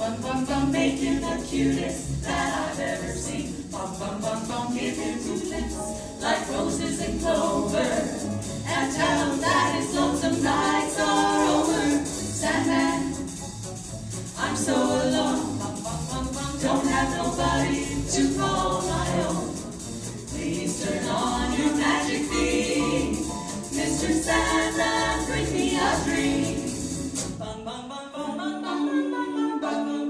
bum, bum, bum, make you the cutest that I've ever seen. Bum, bum, bum, bum, give him 2 lips like roses and clover, and tell him that his lonesome nights are over. Sandman, I'm so alone, bum, bum, bum, bum, don't have nobody to call my own. Please turn on your magic beam, Mr. Sandman, bring me a dream. Bum, bum, bum, bum, bum, bum, bum, bum, bum, bum,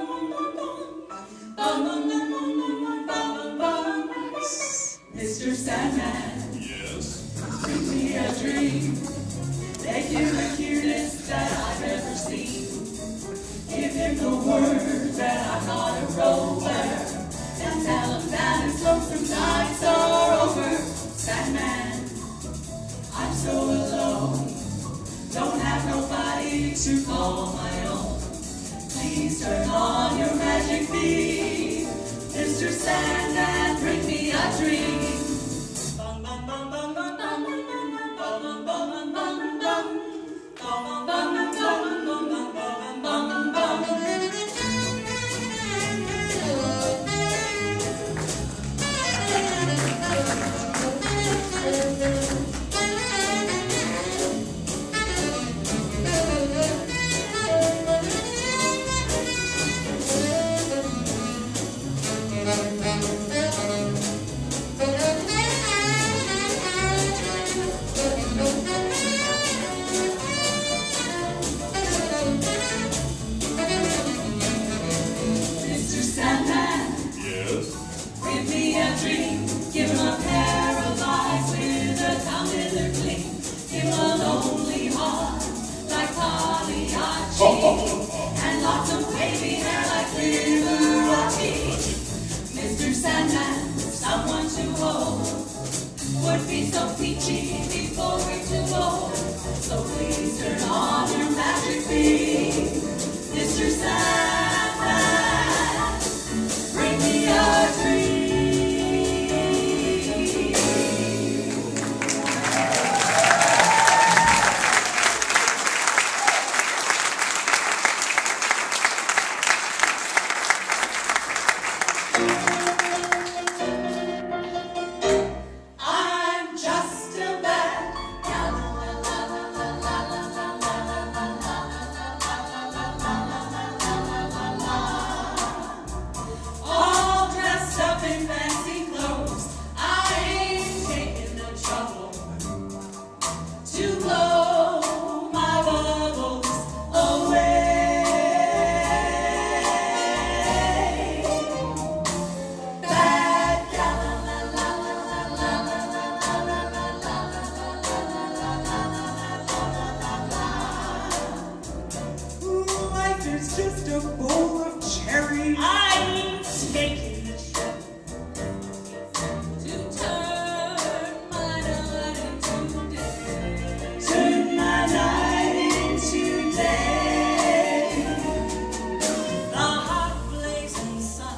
bum, bum, bum. Mr. Sandman, Yes? bring me a dream. Make him the cutest that I've ever seen. Give him the word that I'm not a rover, and tell him that his lonesome nights are over. Sandman, I'm so alone, don't have nobody to call my own. Please turn on your magic beam, Mr. Sandman, bring me a dream. Bum, bum, bum, bum, bum, bum, bum, bum, bum, bum, bum, bum, bum. Bum, bum, bum, bum, bum, bum, bum, bum, bum. Give me a dream, give him a pair of eyes with a down-hither gleam. Give him a lonely heart like Pagliacci, and lots of wavy hair like Liberace. Mr. Sandman, someone to hold, would be so peachy before we're too old. So please turn on your magic beam, Mr. Sandman, bring me a dream. I'm just a bad gal, all dressed up in fancy clothes. I ain't taking the trouble to blow my bubbles away. Bad gal, life is just a bowl of cherries. I ain't taking the trouble to turn my night into day. Turn my night into day. The hot blazing sun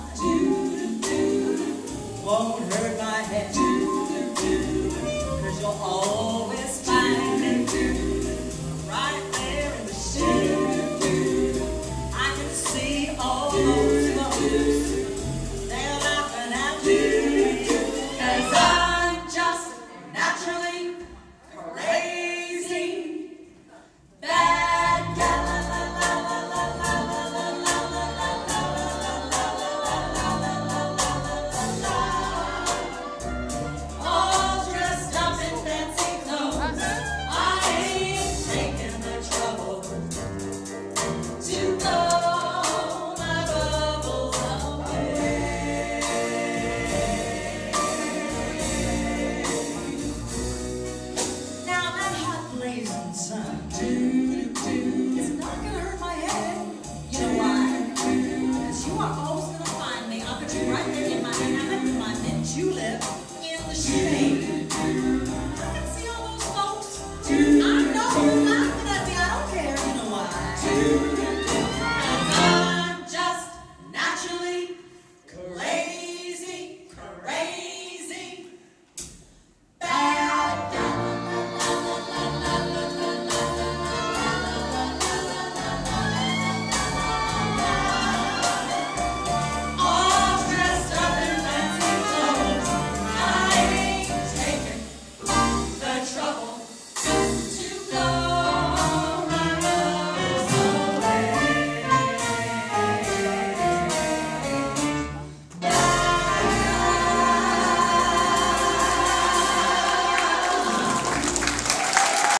won't hurt my head, 'cause you'll always find me right there in the shade. I can see all those folks, they're laughing at me, 'cause I'm just naturally crazy. Bad gal, all dressed up in fancy clothes. I ain't taking the trouble to blow my bubbles away. Now that hot blazing sun,